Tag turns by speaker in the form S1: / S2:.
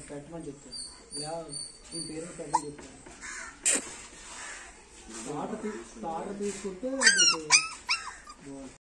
S1: పెట్టమని చెప్తాను. లేదా మీ పేరెంట్స్ పెట్టమని చెప్తాను. స్టార్టర్ తీసుకుంటే మీకు